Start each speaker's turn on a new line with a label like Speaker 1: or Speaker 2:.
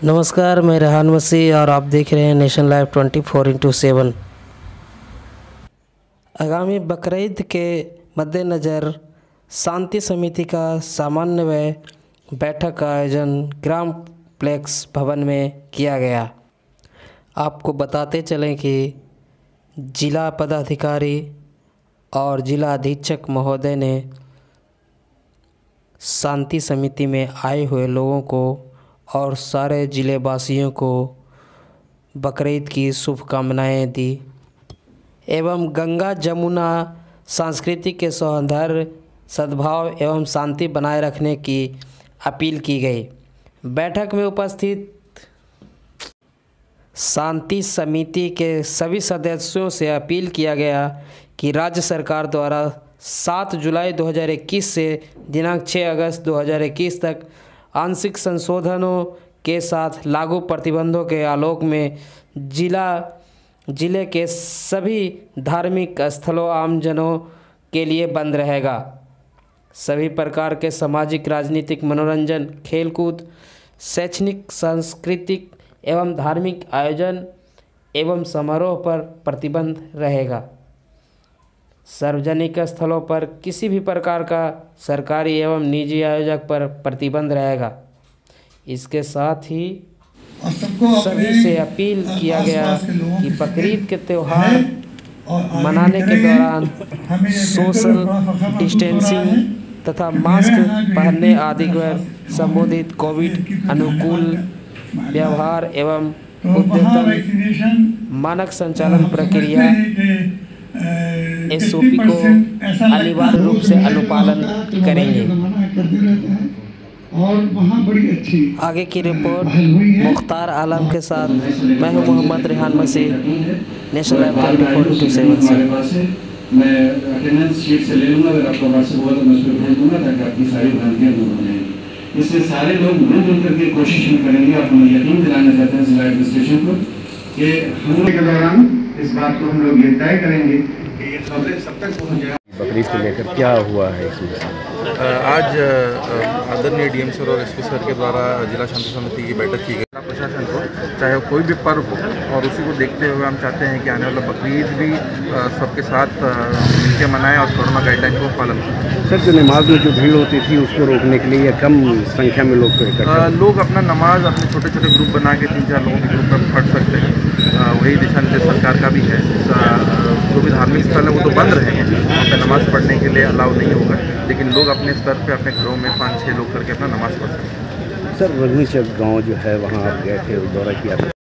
Speaker 1: नमस्कार, मैं रेहान मसीह और आप देख रहे हैं नेशन लाइव 24x7। आगामी बकरीद के मद्देनज़र शांति समिति का समन्वय बैठक का आयोजन ग्राम प्लेक्स भवन में किया गया। आपको बताते चलें कि जिला पदाधिकारी और जिला अधीक्षक महोदय ने शांति समिति में आए हुए लोगों को और सारे ज़िले वासियों को बकरीद की शुभकामनाएं दी एवं गंगा जमुना सांस्कृतिक के सौहार्द, सद्भाव एवं शांति बनाए रखने की अपील की गई। बैठक में उपस्थित शांति समिति के सभी सदस्यों से अपील किया गया कि राज्य सरकार द्वारा 7 जुलाई 2021 से दिनांक 6 अगस्त 2021 तक आंशिक संशोधनों के साथ लागू प्रतिबंधों के आलोक में जिले के सभी धार्मिक स्थलों आमजनों के लिए बंद रहेगा। सभी प्रकार के सामाजिक, राजनीतिक, मनोरंजन, खेलकूद, शैक्षणिक, सांस्कृतिक एवं धार्मिक आयोजन एवं समारोह पर प्रतिबंध रहेगा। सार्वजनिक स्थलों पर किसी भी प्रकार का सरकारी एवं निजी आयोजक पर प्रतिबंध रहेगा। इसके साथ ही सभी से अपील किया गया कि बकरीद के त्यौहार मनाने के दौरान सोशल डिस्टेंसिंग तथा मास्क पहनने आदि पर संबोधित कोविड अनुकूल व्यवहार एवं उद्यतन मानक संचालन प्रक्रिया SOP को अनिवार्य रूप से अनुपालन करेंगे।
Speaker 2: और वहाँ बड़ी अच्छी
Speaker 1: आगे की रिपोर्ट मुख्तार आलम के साथ मैं हूँ Mohammad Rehan Masih, national live 24x7 से।
Speaker 3: मैं अटेंडेंस शीट से ले लूँगा, अगर आपको व्हाट्सएप हुआ तो मैं उस पर भेज दूँगा ताकि आपकी सारी भ्रांतियाँ दूर हो जाएंगी। इससे सारे लोग मिलजुल करके कोशिश भी करेंगे। आप हमें यकीन दिलाना चाहते हैं जिला एडमिनिस्ट्रेशन को कि हमले के दौरान इस बात को हम लोग ये तय करेंगे कि ये खबरें सब तक पहुँच जाए।
Speaker 4: बकरीद को लेकर क्या हुआ है इसमें?
Speaker 5: आज आदरणीय DM सर और SP सर के द्वारा जिला शांति समिति की बैठक की गई। प्रशासन को चाहे कोई भी पर्व हो और उसी को देखते हुए हम चाहते हैं कि आने वाला बकरीद भी सबके साथ मिलकर मनाएं और कोरोना गाइडलाइन को पालन करें।
Speaker 4: सर, जो नमाज में जो भीड़ होती थी उसको रोकने के लिए कम संख्या में लोग
Speaker 5: अपना नमाज अपने छोटे छोटे ग्रुप बना के 3-4 लोगों के ग्रुप में पढ़ सकते हैं। वही दिशा निर्देश सरकार का भी है। जो भी धार्मिक स्थल है वो तो बंद रहेंगे, वहाँ पर नमाज़ पढ़ने के लिए अलाउ नहीं होगा, लेकिन लोग अपने स्तर पे अपने घरों में 5-6 लोग करके अपना नमाज़ पढ़ सकते हैं।
Speaker 4: सर, रघुनी चक गाँव जो है वहाँ आप गए थे, दौरा किया था।